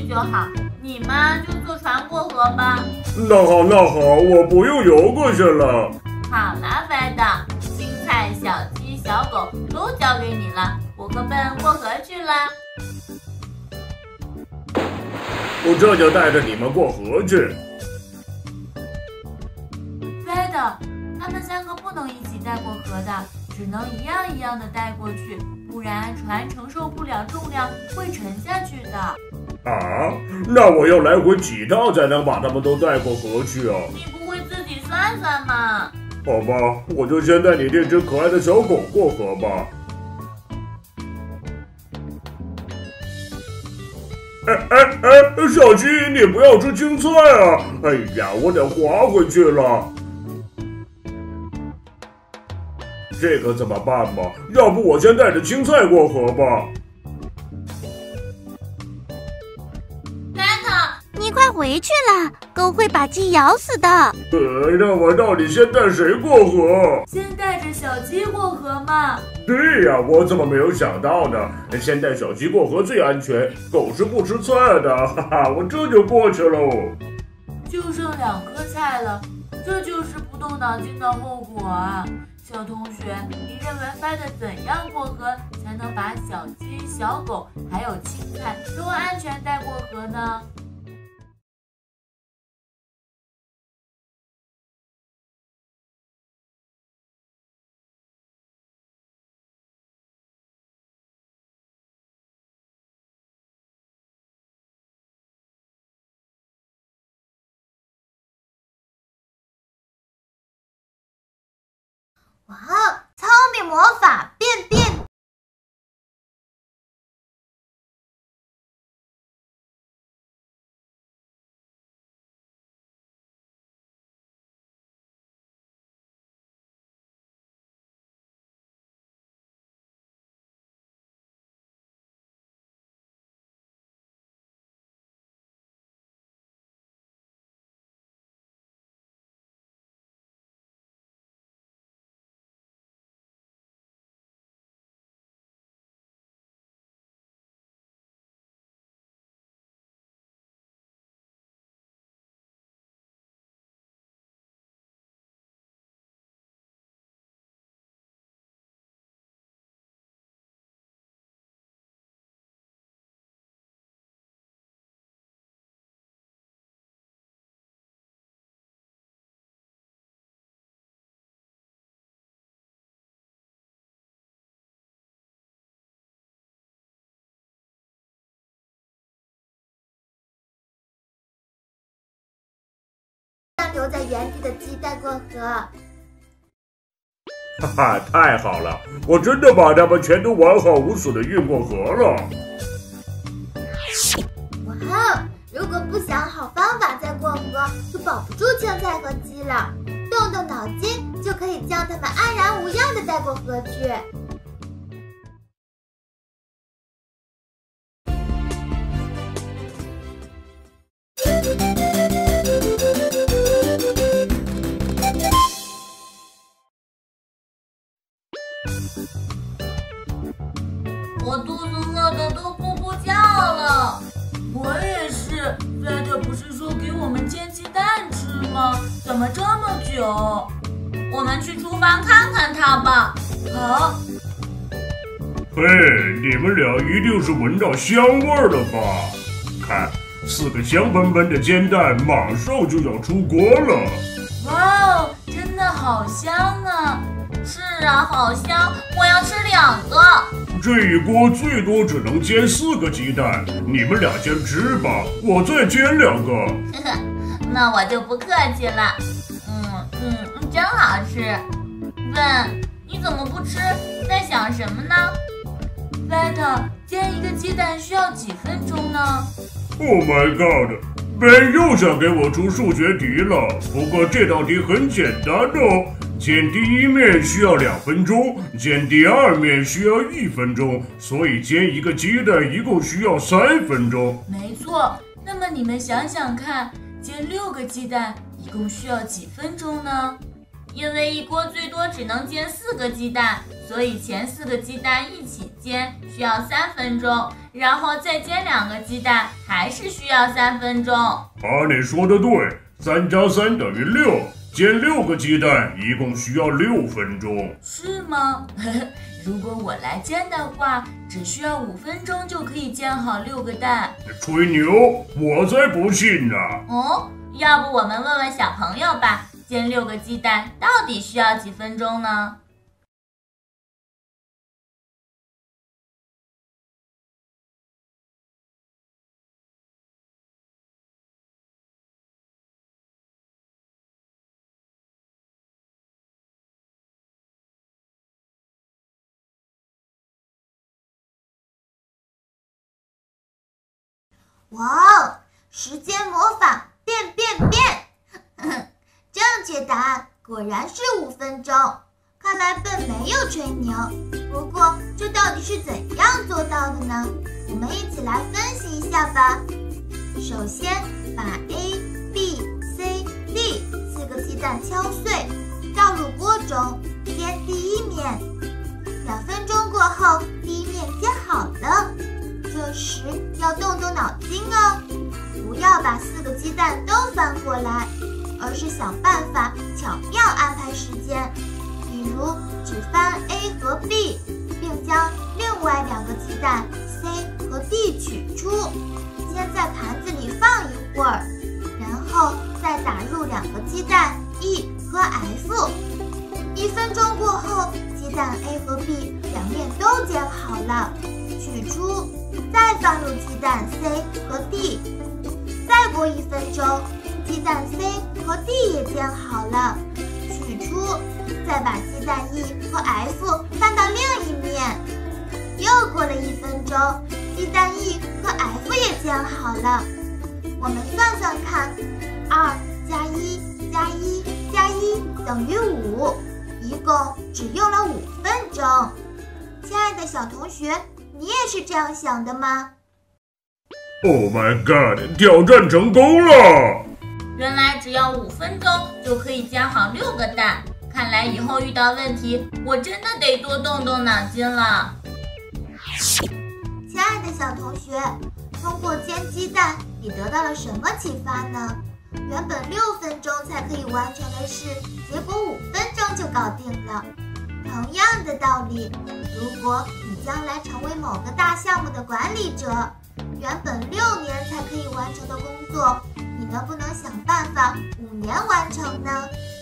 去就好。你嘛就坐船过河吧。 那好，我不用游过去了。 好了，白的，青菜、小鸡、小狗都交给你了，我和笨过河去了。 我这就带着你们过河去。 白的，他们3个不能一起带过河的，只能一样一样的带过去，不然船承受不了重量，会沉下去的。 啊，那我要来回几趟才能把他们都带过河去啊？ 你不会自己算算吗？ 好吧，我就先带你这只可爱的小狗过河吧。小鸡，你不要吃青菜啊！哎呀，我得滑回去了。这可怎么办吧？要不我先带着青菜过河吧。 你快回去啦，狗会把鸡咬死的。 那我到底先带谁过河？ 先带着小鸡过河嘛。 对呀，我怎么没有想到呢？先带小鸡过河最安全，狗是不吃菜的，哈哈，我这就过去喽。 就剩2颗菜了，这就是不动脑筋的后果啊！小同学，你认为该怎样过河才能把小鸡、小狗还有青菜都安全带过河呢？ 哇哦，聪明魔法变变！留在原地的鸡带过河。 哈哈，太好了！我真的把它们全都完好无损的运过河了。 哇哦！如果不想好方法再过河，就保不住青菜和鸡了。动动脑筋，就可以将它们安然无恙的带过河去。 我肚子饿得都咕咕叫了。我也是，菲特不是说给我们煎鸡蛋吃吗？怎么这么久？我们去厨房看看它吧。好。 嘿，你们俩一定是闻到香味儿了吧？看，4个香喷喷的煎蛋马上就要出锅了。 哇哦，真的好香啊！是啊，好香，我要吃2个。 这一锅最多只能煎4个鸡蛋，你们俩先吃吧，我再煎2个。 呵呵，那我就不客气了。真好吃。问，你怎么不吃？在想什么呢？贝特，煎1个鸡蛋需要几分钟呢 ？Oh my god！ Ben 又想给我出数学题了，不过这道题很简单哦。煎第1面需要2分钟，煎第2面需要1分钟，所以煎1个鸡蛋一共需要3分钟。 没错，那么你们想想看，煎6个鸡蛋一共需要几分钟呢？ 因为一锅最多只能煎4个鸡蛋，所以前4个鸡蛋一起煎需要3分钟，然后再煎2个鸡蛋还是需要3分钟。 哈尼说的对，3加3等于6，煎6个鸡蛋一共需要6分钟。 是吗？如果我来煎的话，只需要5分钟就可以煎好6个蛋。 吹牛，我才不信呢。 哦，要不我们问问小朋友吧，煎6个鸡蛋到底需要几分钟呢？ 哇哦！时间魔法变变变！正确答案果然是5分钟。看来笨没有吹牛，不过这到底是怎样做到的呢？我们一起来分析一下吧。首先，把 A、B、C、D 4个鸡蛋敲碎，倒入锅中，煎第一面。2分钟过后，第一面煎好了。这时要动动脑筋哦，不要把4个鸡蛋都翻过来，而是想办法巧妙安排时间。比如只翻 A 和 B， 并将另外2个鸡蛋 C 和 D 取出，先在盘子里放一会儿，然后再打入2个鸡蛋 E 和 F。1分钟过后，鸡蛋 A 和 B 两面都煎好了，取出，再放入鸡蛋 C 和 D。再过1分钟，鸡蛋 C 和 D 也煎好了，取出，再把鸡蛋 E 和 F 翻到另一面。又过了1分钟，鸡蛋 E 和 F 也煎好了。我们算算看，2加1加1加1等于5，一共只用了5分钟。亲爱的小同学，你也是这样想的吗？ Oh my god！ 挑战成功了！ 原来只要5分钟就可以煎好6个蛋，看来以后遇到问题，我真的得多动动脑筋了。 亲爱的小同学，通过煎鸡蛋，你得到了什么启发呢？原本6分钟才可以完成的事，结果5分钟就搞定了。同样的道理，如果你将来成为某个大项目的管理者，原本6年才可以完成的工作，你能不能想办法5年完成呢？